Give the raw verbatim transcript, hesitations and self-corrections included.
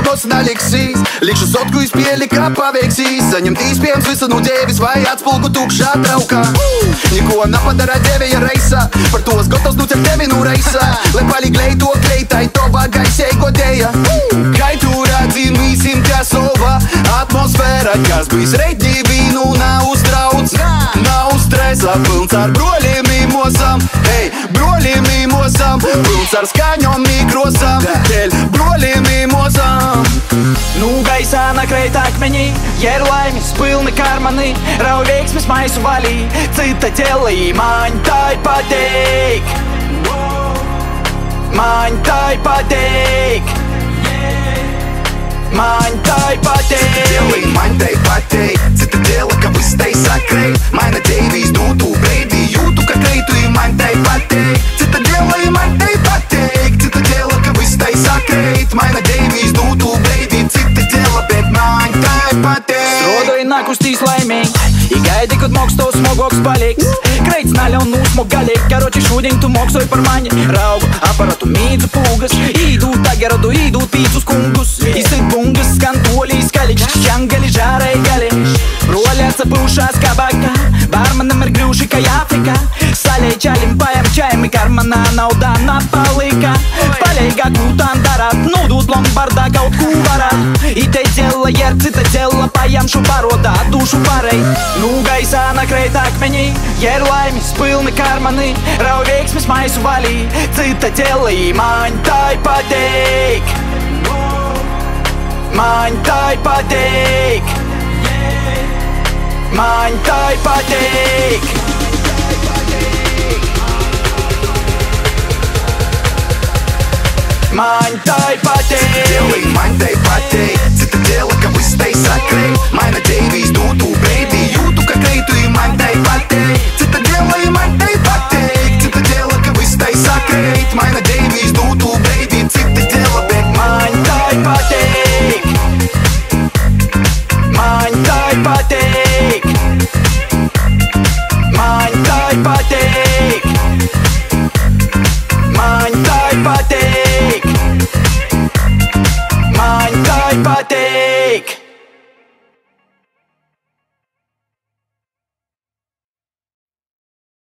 gatavos neliksīs. Likšu sotku izpieļi, kā paveiksīs. Saņemt īspējams visu no dievis vai atspulgu tukšā traukā. Niko napadara devija reisā, par tos gotovs nu cer tevi nu reisā. Lai palīk leito kleitai, tova gaisei godēja. Kai tu redzimīsim, kā sova atmosfēra, kas bijis reidi vīnu nav uztrauc, nav stresa. Pilns ar broļiem mimosam, hei, broļiem mimosam, pilns ar skaņom mikrosam, dēļ broļiem mimosam. Nu gaisā nakreit akmeņi, jēr laimis, pilni karmani, rauj veiksmes maisu valī, cita ķelī, man tai pateik. Man tai pateik. Man tai pateik. Man tai pateik, cita dēla, ka viss tai sakreit. Mana tevis dūtu breidi, jūtu, ka kreitu. Man tai pateik, cita dēla, man tai pateik. Cita dēla, ka viss tai sakreit. Mana tevis dūtu breidi, cita dēla, bet man tai pateik. Strādāju nakustīs laimīgi, i gaidi, kad moks tos smogoks paliks. Kreits naļa un uzmog galīgi, karoči šodien tu moksoj par mani. Raugu aparatu mīdzu pūgas, īdūt tagarodu, īdūt pīcus kungus. Izsit bungas, skan tolī skaļi, šķangali žārai gali. Broļi atsapūšās kā baka, barmanam ir grūši kā Afrikā. Saļai čalim pajam čaimi, karmanā naudā napalika. Paļeigā kūtām darāt, nūdūt lombardā kaut kū varāt. I te dēla, jer cita dēla, pajamšu parodā, dušu parei. Nu gaisā nakreit akmeņi, jer laimis, pilni karmani, rauj veiksmes maisu valī, cita ķelī, man tai pateik. Man tai pateik. Man tai pateik. Man tai pateik. Man tai pateik, cita dēla, ka viss tai sakreit. Mana tevis dūtu breidi.